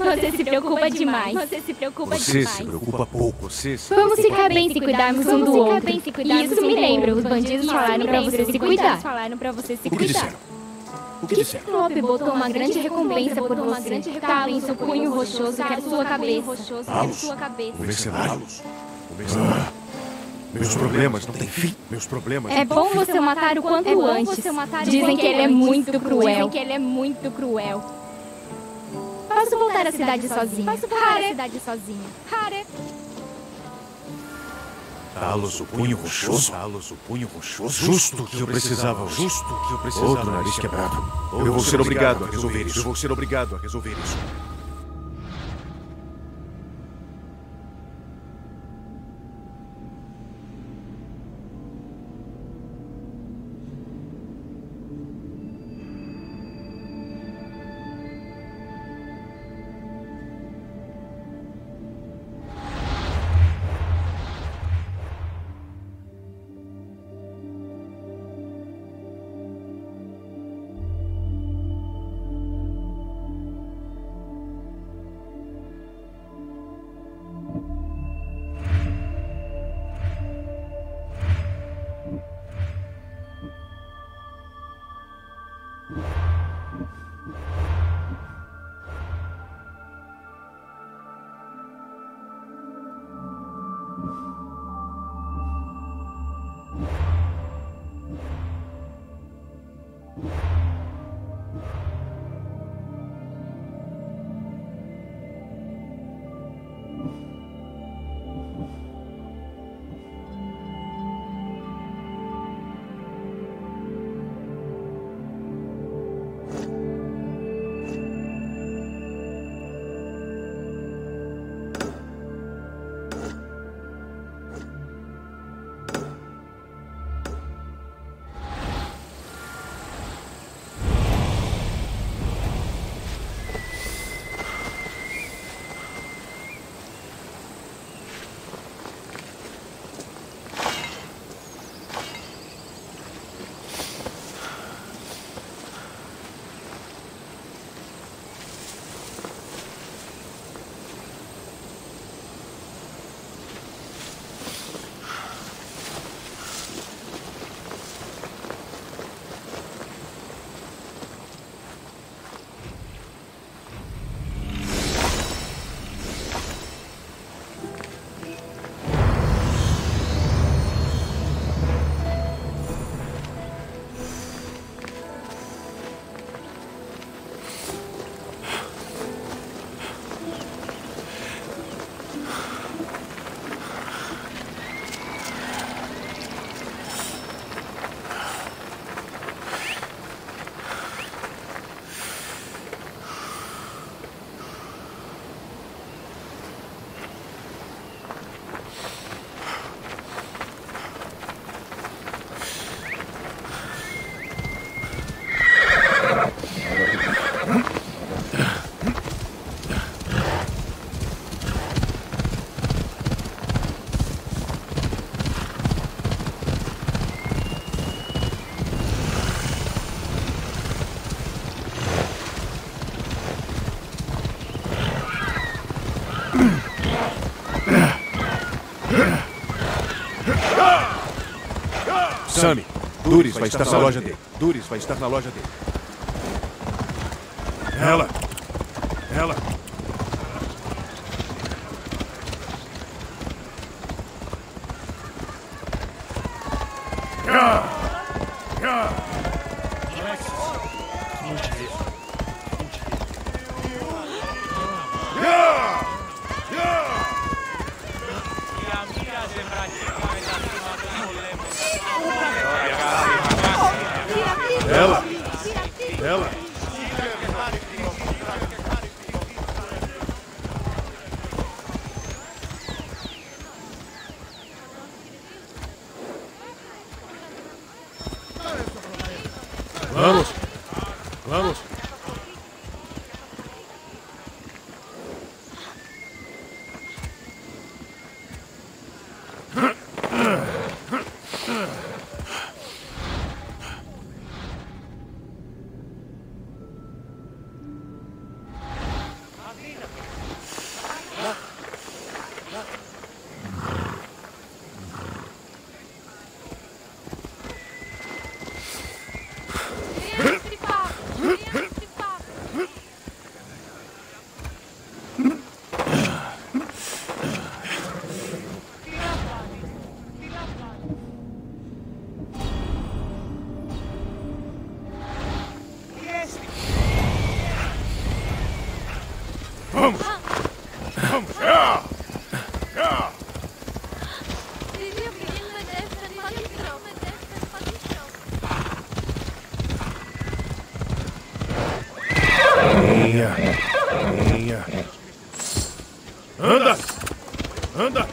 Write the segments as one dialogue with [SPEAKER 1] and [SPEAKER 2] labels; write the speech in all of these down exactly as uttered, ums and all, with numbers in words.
[SPEAKER 1] Você se preocupa demais. Você se preocupa
[SPEAKER 2] Você
[SPEAKER 1] demais.
[SPEAKER 2] se preocupa pouco. Você se...
[SPEAKER 1] Vamos ficar bem se cuidarmos um do outro. Isso me lembra, os bandidos falaram pra você se cuidar. Falaram pra você se
[SPEAKER 2] O que
[SPEAKER 1] cuidar.
[SPEAKER 2] disseram? O que disseram?
[SPEAKER 1] Klopp botou uma grande recompensa por você. Talon, seu punho rochoso, quer sua cabeça.
[SPEAKER 2] Talos? O mercenário? O mercenário? Meus problemas não têm fim. Meus problemas
[SPEAKER 1] É
[SPEAKER 2] não
[SPEAKER 1] bom
[SPEAKER 2] têm fim.
[SPEAKER 1] você o matar o quanto antes. Dizem que ele é muito cruel. Dizem que ele é muito cruel. Posso voltar à cidade sozinha. Posso voltar à cidade sozinha. Hare.
[SPEAKER 2] Talos, o punho rochoso. Talos, o punho rochoso. Justo o que eu precisava. Justo o que eu precisava. Outro nariz quebrado. Eu vou ser obrigado a resolver isso. Eu vou ser obrigado a resolver isso. Sammy, Duris vai estar na loja dele. Duris vai estar na loja dele. Ela! Ela! Ela! Ela! Vamos! Vamos! Já! Já! Venha! Venha! Anda! Anda!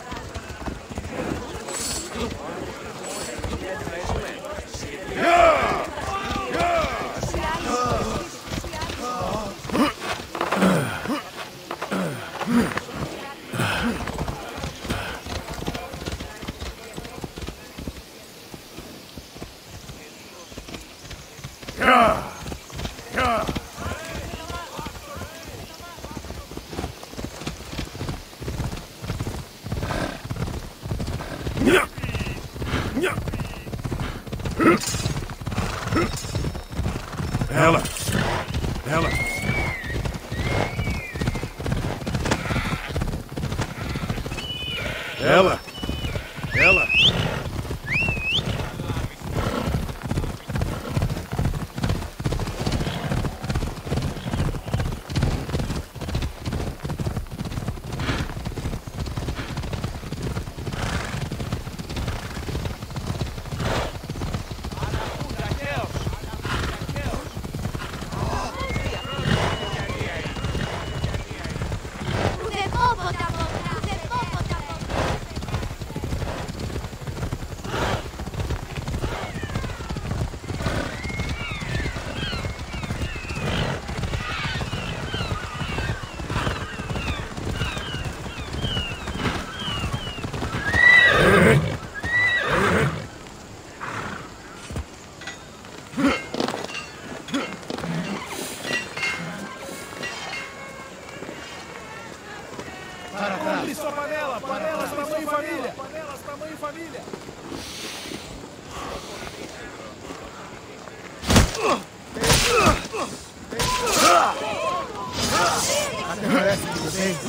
[SPEAKER 2] Ela! Ela! Ela! Ela! Compre sua panela! Panelas, tamanho e família! Panelas, tamanho e família!
[SPEAKER 3] Até parece que tudo bem.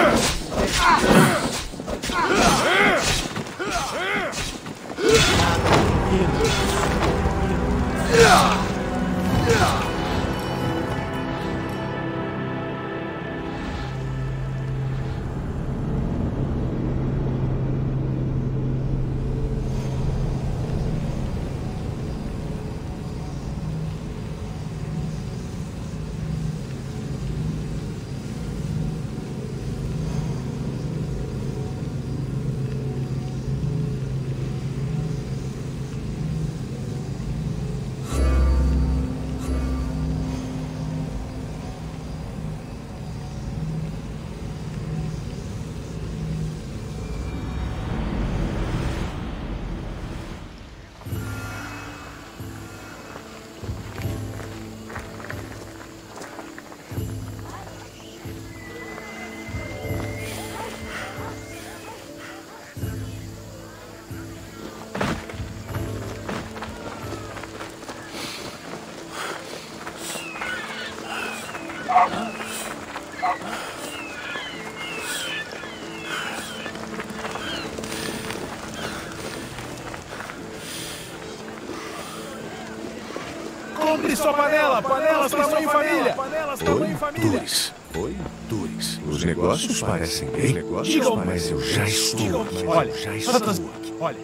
[SPEAKER 2] Compre sua panela! Panelas, tamanho e família! Panelas, tamanho e família! Dois. Oi, dois. Os negócios parecem bem. Diga, mas eu já estou aqui.
[SPEAKER 3] Olha,
[SPEAKER 2] já estou aqui. Olha,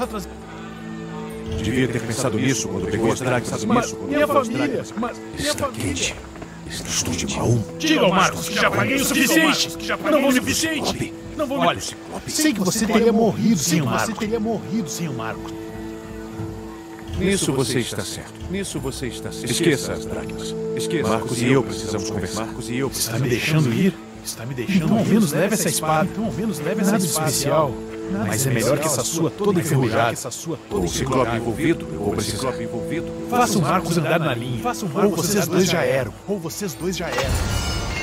[SPEAKER 2] devia ter pensado nisso quando pegou as dragas.
[SPEAKER 3] Mas minha família, mas minha
[SPEAKER 2] Está
[SPEAKER 3] família.
[SPEAKER 2] quente. Estou de mal.
[SPEAKER 3] Diga ao Marcos que já paguei o suficiente. Não vou me suficiente. Não vou me... Olha, sei que você teria morrido sem o Marcos. Você teria morrido sem o Marcos.
[SPEAKER 2] Nisso você está certo. Nisso você está certo. Esqueça as dracmas. Esqueça. Marcos e eu precisamos conversar. Marcos e eu
[SPEAKER 3] Está me deixando ir? Está me deixando Então ao menos leve essa espada. Então ao menos leve essa espada. Nada especial. Mas é melhor que essa sua toda enferrujada. Essa sua toda
[SPEAKER 2] o Ciclope envolvido. Eu vou precisar. envolvido.
[SPEAKER 3] Faça o Marcos andar na linha. Ou vocês dois já eram. Ou vocês dois já eram.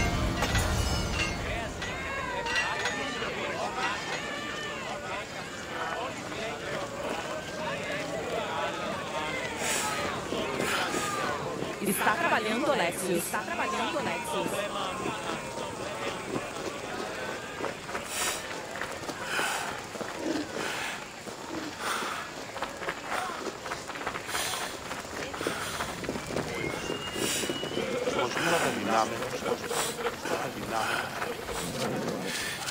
[SPEAKER 4] Está trabalhando, Alexios. Está trabalhando, Alexios.
[SPEAKER 5] Możemy na
[SPEAKER 2] sabe nada.